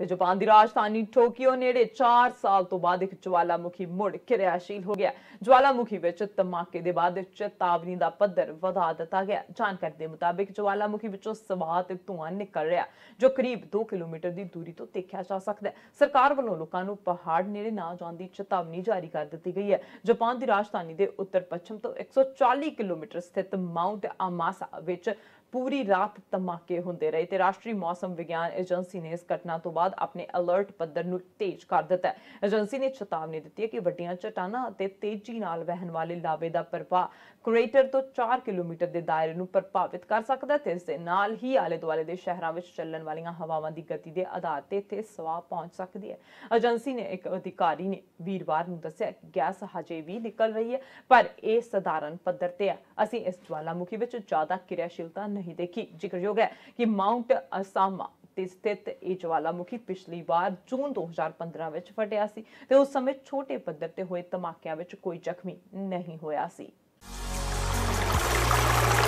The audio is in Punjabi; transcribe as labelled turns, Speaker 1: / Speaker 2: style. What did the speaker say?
Speaker 1: ਤੇ ਜਾਪਾਨ ਦੀ ਰਾਜਧਾਨੀ ਟੋਕੀਓ ਨੇੜੇ 4 ਸਾਲ ਤੋਂ ਬਾਅਦ ਇੱਕ ਜਵਾਲਾਮੁਖੀ ਮੁੜ ਕਿਰਿਆਸ਼ੀਲ ਹੋ ਗਿਆ। ਜਵਾਲਾਮੁਖੀ ਵਿੱਚ ਧਮਾਕੇ ਦੇ ਬਾਅਦ ਚੇਤਾਵਨੀ ਦਾ ਪੱਧਰ ਵਧਾ ਦਿੱਤਾ ਗਿਆ। ਜਾਣਕਾਰੀ ਦੇ ਮੁਤਾਬਿਕ ਜਵਾਲਾਮੁਖੀ ਵਿੱਚੋਂ ਸਵਾਹ ਤੇ ਧੂੰਆਂ ਨਿਕਲ ਰਿਹਾ, ਜੋ ਕਰੀਬ 2 ਕਿਲੋਮੀਟਰ ਦੀ ਦੂਰੀ ਤੋਂ ਦੇਖਿਆ ਜਾ ਸਕਦਾ ਹੈ। ਸਰਕਾਰ ਵੱਲੋਂ ਲੋਕਾਂ ਨੂੰ ਪਹਾੜ ਨੇੜੇ ਨਾ ਜਾਣ ਦੀ ਚੇਤਾਵਨੀ ਜਾਰੀ ਕਰ ਦਿੱਤੀ ਗਈ ਹੈ। ਜਾਪਾਨ ਦੀ ਰਾਜਧਾਨੀ ਦੇ ਉੱਤਰ ਪੱਛਮ ਤੋਂ 140 ਕਿਲੋਮੀਟਰ ਸਥਿਤ ਮਾਊਂਟ ਆਮਾਸਾ ਵਿੱਚ ਪੂਰੀ ਰਾਤ ਧਮਾਕੇ ਹੁੰਦੇ ਰਹੇ ਤੇ ਰਾਸ਼ਟਰੀ ਮੌਸਮ ਵਿਗਿਆਨ ਏਜੰਸੀ ਨੇ ਇਸ ਘਟਨਾ ਤੋਂ ਬਾਅਦ ਆਪਣੇ ਅਲਰਟ ਪੱਧਰ ਨੂੰ ਤੇਜ਼ ਕਰ ਦਿੱਤਾ ਹੈ। ਏਜੰਸੀ ਨੇ ਚੇਤਾਵਨੀ ਦਿੱਤੀ ਹੈ ਕਿ ਵੱਡੀਆਂ ਚਟਾਨਾਂ ਅਤੇ ਤੇਜ਼ੀ ਨਾਲ ਵਹਿਣ ਵਾਲੇ ਲਾਵੇ ਦਾ ਪ੍ਰਵਾਹ ਕ੍ਰੇਟਰ ਤੋਂ 4 ਕਿਲੋਮੀਟਰ ਦੇ ਦਾਇਰੇ ਨੂੰ ਪ੍ਰਭਾਵਿਤ ਕਰ ਸਕਦਾ ਹੈ ਤੇ ਇਸ ਦੇ ਨਾਲ ਹੀ ਆਲੇ ਦੁਆਲੇ ਦੇ ਸ਼ਹਿਰਾਂ ਵਿੱਚ ਚੱਲਣ ਵਾਲੀਆਂ ਹਵਾਵਾਂ ਦੀ ਗਤੀ ਦੇ ਆਧਾਰ ਤੇ ਇੱਥੇ ਸਵਾਹ ਪਹੁੰਚ ਸਕਦੀ ਹੈ। ਏਜੰਸੀ ਨੇ ਇੱਕ ਅਧਿਕਾਰੀ ਨੇ ਵੀਰਵਾਰ ਨੂੰ ਦੱਸਿਆ ਕਿ ਗੈਸ ਹਜੇ ਵੀ ਨਿਕਲ ਰਹੀ ਹੈ, ਪਰ ਇਹ ਸਧਾਰਨ ਪੱਧਰ ਤੇ ਹੈ। ਅਸੀਂ ਇਸ ਜਵਾਲਾਮੁਖੀ ਵਿੱਚ ਜ਼ਿਆਦਾ ਕਿਰਿਆਸ਼ੀਲਤਾ ਨਹੀਂ ਦੇਖੀ। ਜ਼ਿਕਰਯੋਗ ਹੈ ਕਿ ਮਾਊਂਟ ਅਸਾਮਾ ਤੇ ਸਥਿਤ ਇਹ ਜਵਾਲਾਮੁਖੀ ਪਿਛਲੀ ਵਾਰ ਜੂਨ 2015 ਵਿੱਚ ਫਟਿਆ ਸੀ ਤੇ ਉਸ ਸਮੇਂ ਛੋਟੇ ਪੱਧਰ ਤੇ ਹੋਏ ਧਮਾਕਿਆਂ ਵਿੱਚ ਕੋਈ ਜ਼ਖਮੀ ਨਹੀਂ ਹੋਇਆ ਸੀ।